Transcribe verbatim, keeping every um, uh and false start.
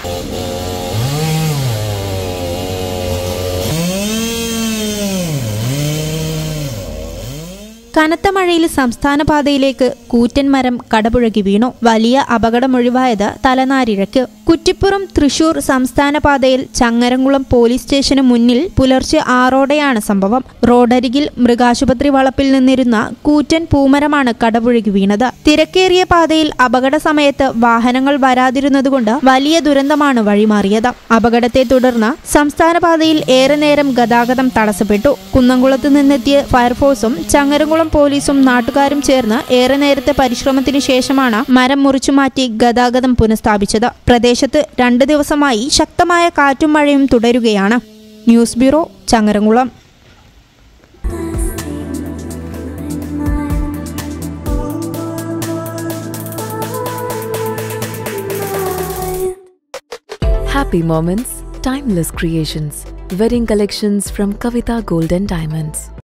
കനത്ത മഴയിൽ സംസ്ഥാന പാതയിലേക്ക് കൂറ്റൻ മരം കടപുഴകി വീണു. വലിയ അപകടമൊഴിവായത് തലനാരിഴയ്ക്ക്. കുറ്റിപ്പുറം തൃശൂർ സംസ്ഥാന പാതയിൽ ചങ്ങരംകുളം പോലീസ് സ്റ്റേഷന് മുന്നിൽ പുലർച്ചെ ആറോടെയാണ് സംഭവം. റോഡരികിൽ മൃഗാശുപത്രി വളപ്പിൽ നിന്നിരുന്ന കൂറ്റൻ പൂമരമാണ് കടപുഴകി വീണത്. തിരക്കേറിയ പാതയിൽ അപകട സമയത്ത് വാഹനങ്ങൾ വരാതിരുന്നതുകൊണ്ട് വലിയ ദുരന്തമാണ് വഴിമാറിയത്. അപകടത്തെ തുടർന്ന് സംസ്ഥാന പാതയിൽ ഏറെ നേരം ഗതാഗതം തടസ്സപ്പെട്ടു. കുന്നംകുളത്ത് നിന്നെത്തിയ ഫയർഫോഴ്സും ചങ്ങരംകുളം പോലീസും നാട്ടുകാരും ചേർന്ന് ഏറെ നേരത്തെ പരിശ്രമത്തിനു ശേഷമാണ് മരം മുറിച്ചുമാറ്റി ഗതാഗതം പുനഃസ്ഥാപിച്ചത്. പ്രദേശത്ത് രണ്ട് ദിവസമായി ശക്തമായ കാറ്റും മഴയും തുടരുകയാണ്. News bureau, Changaramkulam. Happy moments, timeless creations. Wedding collections from Kavita Gold and Diamonds.